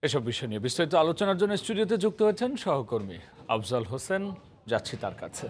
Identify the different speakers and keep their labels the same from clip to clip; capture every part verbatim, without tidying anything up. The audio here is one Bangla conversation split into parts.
Speaker 1: এসব বিষয় নিয়ে বিস্তারিত আলোচনার জন্য স্টুডিওতে যুক্ত হয়েছেন সহকর্মী আফজাল হোসেন। যাচ্ছি তার কাছে।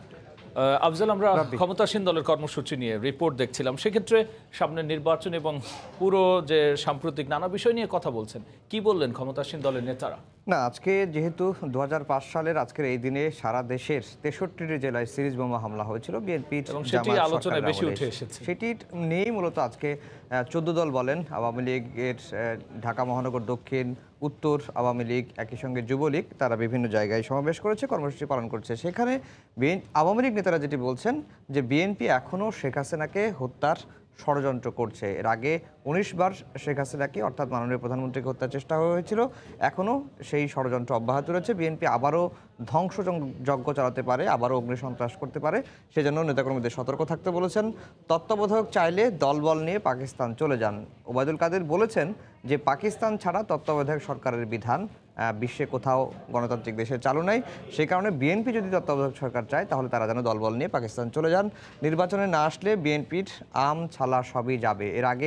Speaker 1: আফজাল, আমরা ক্ষমতাসীন দলের কর্মসূচি নিয়ে রিপোর্ট দেখছিলাম, সেক্ষেত্রে সামনে নির্বাচন এবং পুরো যে সাম্প্রতিক নানা বিষয় নিয়ে কথা বলছেন, কি বললেন ক্ষমতাসীন দলের নেতারা?
Speaker 2: না, আজকে যেহেতু দু হাজার পাঁচ সালের আজকের এই দিনে সারা দেশের তেষট্টি জেলায় সিরিজ বোমা হামলা হয়েছিল, বিএনপি
Speaker 1: আলোচনায় বেশি উঠে এসেছে।
Speaker 2: সেটি নিয়েই মূলত আজকে চোদ্দ দল বলেন, আওয়ামী লীগের ঢাকা মহানগর দক্ষিণ, উত্তর আওয়ামী লীগ, একই সঙ্গে যুবলীগ, তারা বিভিন্ন জায়গায় সমাবেশ করেছে, কর্মসূচি পালন করছে। সেখানে আওয়ামী লীগ নেতারা যেটি বলছেন যে বিএনপি এখনও শেখ হাসিনাকে হত্যার ষড়যন্ত্র করছে। এর আগে উনিশ বার শেখ হাসিনাকে অর্থাৎ মাননীয় প্রধানমন্ত্রীকে হত্যার চেষ্টা হয়েছিল, এখনও সেই ষড়যন্ত্র অব্যাহত রয়েছে। বিএনপি আবারও ধ্বংসযজ্ঞ চালাতে পারে, আবারও অগ্নিসন্ত্রাস করতে পারে, সেজন্য নেতাকর্মীদের সতর্ক থাকতে বলেছেন। তত্ত্বাবধায়ক চাইলে দলবল নিয়ে পাকিস্তান চলে যান। ওবায়দুল কাদের বলেছেন যে পাকিস্তান ছাড়া তত্ত্বাবধায়ক সরকারের বিধান বিশ্বে কোথাও গণতান্ত্রিক দেশে চালু নাই, সেই কারণে বিএনপি যদি তত্ত্বাবধায়ক সরকার চায় তাহলে তারা যেন দলবল নিয়ে পাকিস্তান চলে যান। নির্বাচনে না আসলে বিএনপির আম ছালা সবই যাবে। এর আগে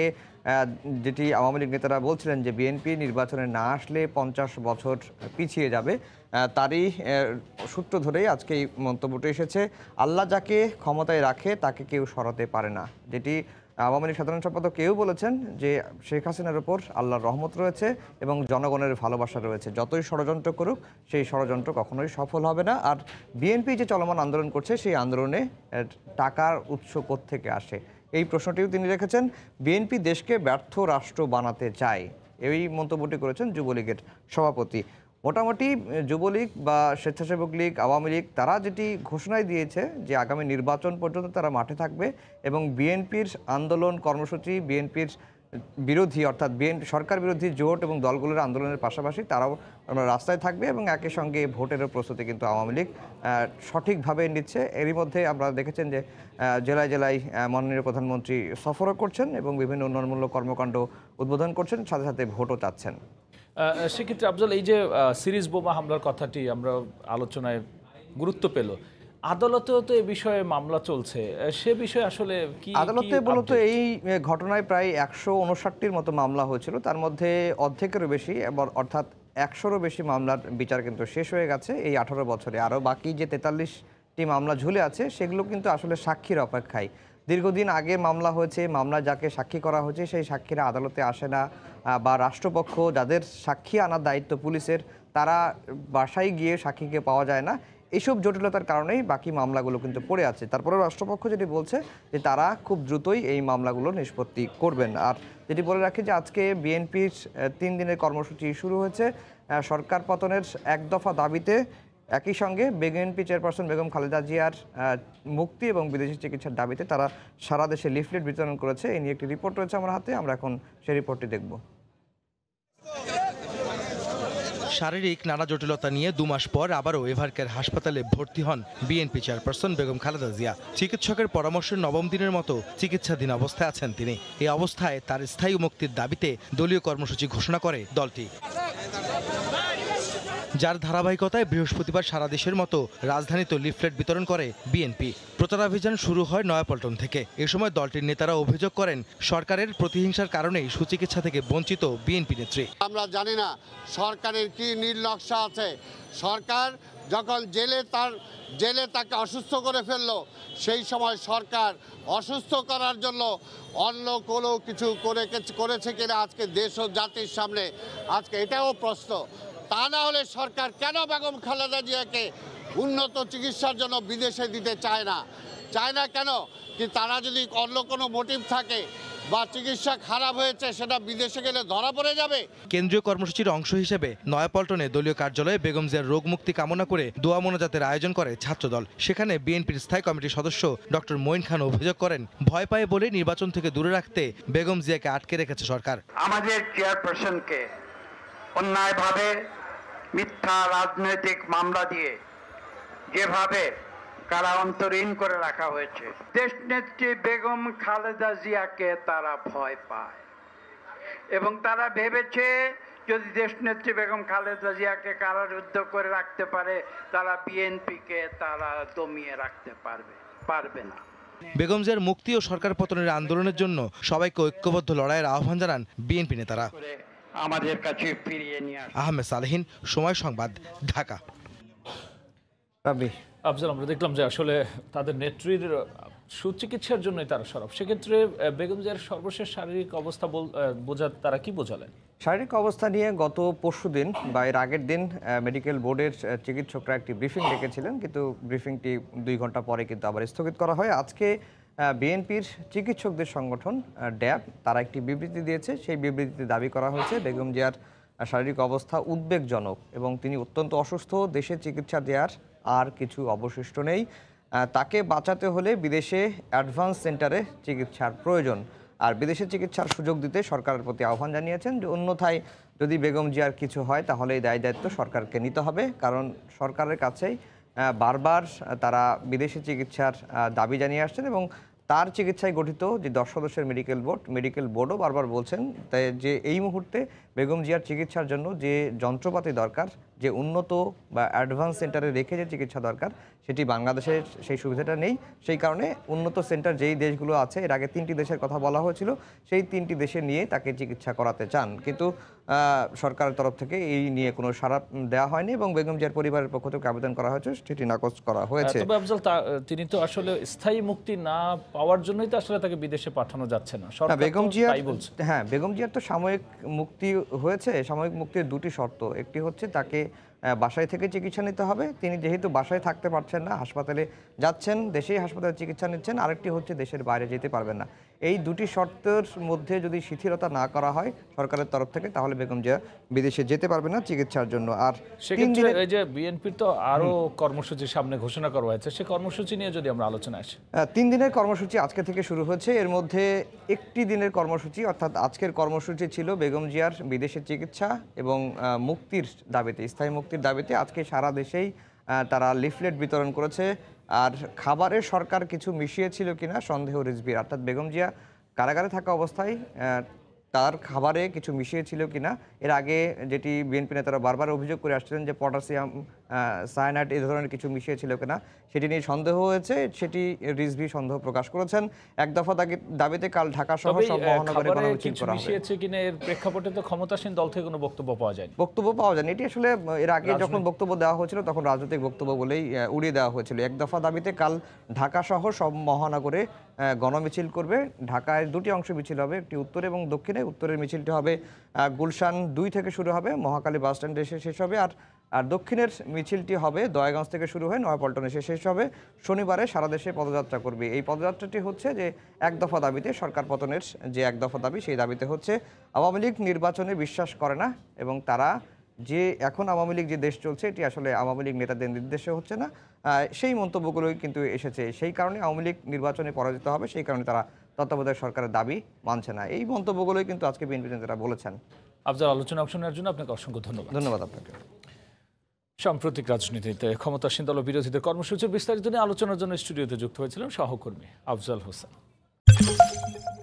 Speaker 2: যেটি আওয়ামী লীগ নেতারা বলছিলেন যে বিএনপি নির্বাচনে না আসলে পঞ্চাশ বছর পিছিয়ে যাবে, তারই সূত্র ধরেই আজকে এই মন্তব্যটি এসেছে। আল্লাহ যাকে ক্ষমতায় রাখে তাকে কেউ সরাতে পারে না, যেটি আওয়ামী লীগ সাধারণ সম্পাদক কেউ বলেছেন যে শেখ হাসিনার উপর আল্লাহর রহমত রয়েছে এবং জনগণের ভালোবাসা রয়েছে। যতই ষড়যন্ত্র করুক সেই ষড়যন্ত্র কখনোই সফল হবে না। আর বিএনপি যে চলমান আন্দোলন করছে সেই আন্দোলনে টাকার উৎস কোত্থেকে আসে, এই প্রশ্নটিও তিনি রেখেছেন। বিএনপি দেশকে ব্যর্থ রাষ্ট্র বানাতে চায়, এই মন্তব্যটি করেছেন যুবলীগের সভাপতি। মোটামুটি যুবলীগ বা স্বেচ্ছাসেবক লীগ, আওয়ামী লীগ তারা যেটি ঘোষণায় দিয়েছে যে আগামী নির্বাচন পর্যন্ত তারা মাঠে থাকবে এবং বিএনপির আন্দোলন কর্মসূচি, বিএনপির বিরোধী অর্থাৎ বিএনপি সরকার বিরোধী জোট এবং দলগুলোর আন্দোলনের পাশাপাশি তারাও রাস্তায় থাকবে এবং একই সঙ্গে ভোটেরও প্রস্তুতি কিন্তু আওয়ামী লীগ সঠিকভাবে নিচ্ছে। এরই মধ্যে আমরা দেখেছেন যে জেলায় জেলায় মাননীয় প্রধানমন্ত্রী সফরও করছেন এবং বিভিন্ন উন্নয়নমূলক কর্মকাণ্ড উদ্বোধন করছেন, সাথে সাথে ভোটও চাচ্ছেন।
Speaker 1: সেক্ষেত্রে আফজাল, এই যে সিরিজ বোমা হামলার কথাটি আমরা আলোচনায় গুরুত্ব পেল, আদালতেও তো এই বিষয়ে মামলা চলছে, সে বিষয়ে আসলে কি?
Speaker 2: আদালতে মূলত এই ঘটনায় প্রায় একশো উনষাটটির মতো মামলা হয়েছিল, তার মধ্যে অর্ধেকেরও বেশি অর্থাৎ একশোরও বেশি মামলার বিচার কিন্তু শেষ হয়ে গেছে এই আঠারো বছরে। আরও বাকি যে তেতাল্লিশটি মামলা ঝুলে আছে সেগুলো কিন্তু আসলে সাক্ষীর অপেক্ষায়। দীর্ঘদিন আগে মামলা হয়েছে, মামলা যাকে সাক্ষী করা হয়েছে সেই সাক্ষীরা আদালতে আসে না, বা রাষ্ট্রপক্ষ যাদের সাক্ষী আনার দায়িত্ব পুলিশের, তারা বাসায় গিয়ে সাক্ষীকে পাওয়া যায় না। এইসব জটিলতার কারণেই বাকি মামলাগুলো কিন্তু পড়ে আছে। তারপরে রাষ্ট্রপক্ষ যেটি বলছে যে তারা খুব দ্রুতই এই মামলাগুলো নিষ্পত্তি করবেন। আর যেটি বলে রাখি যে আজকে বিএনপির তিন দিনের কর্মসূচি শুরু হয়েছে সরকার পতনের এক দফা দাবিতে, একই সঙ্গে বিএনপি চেয়ারপারসন বেগম খালেদা জিয়ার মুক্তি এবং বিদেশি চিকিৎসার দাবিতে তারা সারা দেশে লিফলেট বিতরণ করেছে। এই নিয়ে একটি রিপোর্ট রয়েছে আমার হাতে, আমরা এখন সেই রিপোর্টটি দেখব।
Speaker 3: শারীরিক নানা জটিলতা নিয়ে দু মাস পর আবারও এভারকেয়ার হাসপাতালে ভর্তি হন বিএনপি চেয়ারপারসন বেগম খালেদা জিয়া। চিকিৎসকের পরামর্শের নবম দিনের মতো চিকিৎসাধীন অবস্থায় আছেন তিনি। এই অবস্থায় তার স্থায়ী মুক্তির দাবিতে দলীয় কর্মসূচি ঘোষণা করে দলটি, যার ধারাবাহিকতায় বৃহস্পতিবার সারা দেশের মতো রাজধানীতে লিফলেট বিতরণ করে বিএনপি। প্রচারাভিযান শুরু হয় নয়াপল্টন থেকে। এ সময় দলটির নেতারা অভিযোগ করেন সরকারের প্রতিহিংসার কারণেই সুচিকিৎসা থেকে বঞ্চিত বিএনপি নেত্রী।
Speaker 4: আমরা জানি না সরকারের কি নীল নকশা আছে। সরকার যখন জেলে তার জেলে তাকে অসুস্থ করে ফেললো, সেই সময় সরকার অসুস্থ করার জন্য অন্য কোনো কিছু করে করেছে কিনা আজকে দেশ ও জাতির সামনে আজকে এটাও প্রশ্ন। তা না হলে সরকার কেন বেগম খালেদা জিয়াকে উন্নত চিকিৎসার জন্য বিদেশে দিতে চায় না চায় না কেন? কি তারা যদি অন্য কোনো মোটিভ থাকে বা চিকিৎসা খারাপ হয়েছে সেটা বিদেশে গেলে ধরা পড়ে যাবে।
Speaker 3: কেন্দ্রীয় কর্মসূচির অংশ হিসেবে নয়াপল্টনে দলীয় কার্যালয়ে বেগম জিয়ার রোগ মুক্তি কামনা করে দোয়া মোনাজাতের আয়োজন করে ছাত্রদল। সেখানে বিএনপির স্থায়ী কমিটির সদস্য ডক্টর মঈন খান অভিযোগ করেন ভয় পায় বলে নির্বাচন থেকে দূরে রাখতে বেগম জিয়াকে আটকে রেখেছে সরকার।
Speaker 5: আমাদের চেয়ারপারসনকে অন্যায়ভাবে মিথ্যা রাজনৈতিক মামলা দিয়ে যেভাবে কারা অন্তরীণ করে রাখা হয়েছে, দেশনেত্রী বেগম খালেদা জিয়াকে তারা ভয় পায় এবং তারা ভেবেছে যদি দেশনেত্রী বেগম খালেদা জিয়াকে কারারুদ্ধ করে রাখতে পারে তারা বিএনপিকে তারা দমিয়ে রাখতে পারবে পারবে না।
Speaker 3: বেগম জিয়ার মুক্তি ও সরকার পতনের আন্দোলনের জন্য সবাইকে ঐক্যবদ্ধ লড়াইয়ের আহ্বান জানান বিএনপি নেতারা।
Speaker 5: আমাদের কাছে ফিরিয়ে নিয়ে আসে।
Speaker 3: আহমেদ সালেহীন, সময় সংবাদ, ঢাকা।
Speaker 2: রাব্বি,
Speaker 1: আফজাল, আমরা দেখলাম যে আসলে তাদের নেত্রীর সুচিকিৎসার জন্যই তারা সরব। সেক্ষেত্রে বেগম জিয়ার সর্বশেষ শারীরিক অবস্থা বোঝা তারা কি বোঝালেন?
Speaker 2: শারীরিক অবস্থা নিয়ে গত পরশু দিন বা এর আগের দিন মেডিকেল বোর্ডের চিকিৎসকরা একটি ব্রিফিং ডেকেছিলেন, কিন্তু ব্রিফিংটি দুই ঘন্টা পরে কিন্তু আবার স্থগিত করা হয়। আজকে বিএনপির চিকিৎসকদের সংগঠন ড্যাব তারা একটি বিবৃতি দিয়েছে। সেই বিবৃতিতে দাবি করা হয়েছে বেগম জিয়ার শারীরিক অবস্থা উদ্বেগজনক এবং তিনি অত্যন্ত অসুস্থ, দেশে চিকিৎসা দেওয়ার আর কিছু অবশিষ্ট নেই। তাকে বাঁচাতে হলে বিদেশে অ্যাডভান্স সেন্টারে চিকিৎসার প্রয়োজন, আর বিদেশে চিকিৎসার সুযোগ দিতে সরকারের প্রতি আহ্বান জানিয়েছেন যে অন্যথায় যদি বেগম জিয়ার কিছু হয় তাহলে এই দায় দায়িত্ব সরকারকে নিতে হবে, কারণ সরকারের কাছেই বারবার তারা বিদেশি চিকিৎসার দাবি জানিয়ে আসছেন এবং তার চিকিৎসায় গঠিত যে দশ সদস্যের মেডিকেল বোর্ড মেডিকেল বোর্ডও বারবার বলছেন তাই যে এই মুহূর্তে বেগম জিয়ার চিকিৎসার জন্য যে যন্ত্রপাতি দরকার, যে উন্নত বা অ্যাডভান্স সেন্টারে রেখে যে চিকিৎসা দরকার, সেটি বাংলাদেশের সেই সুবিধাটা নেই। সেই কারণে উন্নত সেন্টার যেই দেশগুলো আছে, এর আগে তিনটি দেশের কথা বলা হয়েছিল, সেই তিনটি দেশে নিয়ে তাকে চিকিৎসা করাতে চান, কিন্তু সরকারের তরফ থেকে এই নিয়ে কোনো সাড়া দেওয়া হয়নি এবং বেগম জিয়ার পরিবারের পক্ষ থেকে আবেদন করা হয়েছে, সেটি নাকচ করা হয়েছে।
Speaker 1: তবে আফজাল, তিনি তো আসলে স্থায়ী মুক্তি না পাওয়ার জন্যই তো আসলে তাকে বিদেশে পাঠানো যাচ্ছে না।
Speaker 2: বেগম জিয়া হ্যাঁ বেগম জিয়ার তো সাময়িক মুক্তি হয়েছে। সাময়িক মুক্তির দুটি শর্ত, একটি হচ্ছে তাকে বাসায় থেকে চিকিৎসা নিতে হবে, তিনি যেহেতু বাসায় থাকতে পারছেন না, হাসপাতালে যাচ্ছেন, দেশেই হাসপাতালে চিকিৎসা নিচ্ছেন, আরেকটি হচ্ছে দেশের বাইরে যেতে পারবেন না। এই দুটি শর্তের মধ্যে যদি শিথিলতা না করা হয় সরকারের তরফ থেকে, তাহলে বেগম জিয়া বিদেশে যেতে পারবে না চিকিৎসার জন্য। আর
Speaker 1: সেক্ষেত্রে এই যে বিএনপির তো আরো কর্মসূচি সামনে ঘোষণা করা হয়েছে, সেই কর্মসূচি নিয়ে যদি আমরা আলোচনা আসি।
Speaker 2: তিন দিনের কর্মসূচি আজকে থেকে শুরু হয়েছে। এর মধ্যে একটি দিনের কর্মসূচি অর্থাৎ আজকের কর্মসূচি ছিল বেগম জিয়ার বিদেশে চিকিৎসা এবং মুক্তির দাবিতে, স্থায়ী মুক্তির দাবিতে আজকে সারা দেশেই তারা লিফলেট বিতরণ করেছে। আর খাবারের সরকার কিছু মিশিয়েছিল কিনা সন্দেহ রিজভির, অর্থাৎ বেগম জিয়া কারাগারে থাকা অবস্থায় তার খাবারে কিছু মিশিয়েছিল কিনা। এর আগে যেটি বিএনপি নেতারা বারবার অভিযোগ করে আসছিলেন যে পটাশিয়াম, সায়ানাইড এই ধরনের কিছু মিশিয়েছিল কিনা, সেটি নিয়ে সন্দেহ হয়েছে, সেটি রিজভি সন্দেহ প্রকাশ করেছেন। এক দফা দাবিতে কাল ঢাকা সহ সব মহানগরে গণমিছিল করা হবে।
Speaker 1: মিশিয়েছে কিনা এর প্রেক্ষাপটে তো ক্ষমতাসীন দল থেকে কোনো বক্তব্য পাওয়া যায়নি।
Speaker 2: বক্তব্য পাওয়া যায়নি, এটি আসলে এর আগে যখন বক্তব্য দেওয়া হয়েছিল তখন রাজনৈতিক বক্তব্য বলেই উড়িয়ে দেওয়া হয়েছিল। এক দফা দাবিতে কাল ঢাকা সহ সব মহানগরে গণমিছিল করবে। ঢাকায় দুটি অংশ মিছিল হবে, একটি উত্তরে এবং দক্ষিণে। উত্তরের মিছিলটি হবে গুলশান দুই থেকে শুরু হবে, মহাখালী বাস স্ট্যান্ডে এসে শেষ হবে, আর আর দক্ষিণের মিছিলটি হবে দয়াগঞ্জ থেকে শুরু হয়ে নয়াপল্টনে এসে শেষ হবে। শনিবারে সারা দেশে পদযাত্রা করবে। এই পদযাত্রাটি হচ্ছে যে এক দফা দাবিতে, সরকার পতনের যে এক দফা দাবি, সেই দাবিতে হচ্ছে আওয়ামী লীগ নির্বাচনে বিশ্বাস করে না এবং তারা যে এখন আওয়ামী লীগ যে দেশ চলছে এটি আসলে আওয়ামী লীগ নেতাদের নির্দেশে হচ্ছে না, সেই মন্তব্যগুলোই কিন্তু এসেছে। সেই কারণে আওয়ামী লীগ নির্বাচনে পরাজিত হবে, সেই কারণে তারা তত্ত্বাবধায়ক সরকারের দাবি মানছে না। এই মন্তব্যগুলোই কিন্তু আজকে বিএনপি নেতারা বলেছেন।
Speaker 1: আফজাল, আলোচনা অংশনের জন্য আপনাকে অসংখ্য ধন্যবাদ।
Speaker 2: ধন্যবাদ আপনাকে।
Speaker 1: সাম্প্রতিক রাজনীতিতে ক্ষমতাসীন দল ও বিরোধীদের কর্মসূচির বিস্তারিত নিয়ে আলোচনার জন্য স্টুডিওতে যুক্ত হয়েছিলেন সহকর্মী আফজাল হোসেন।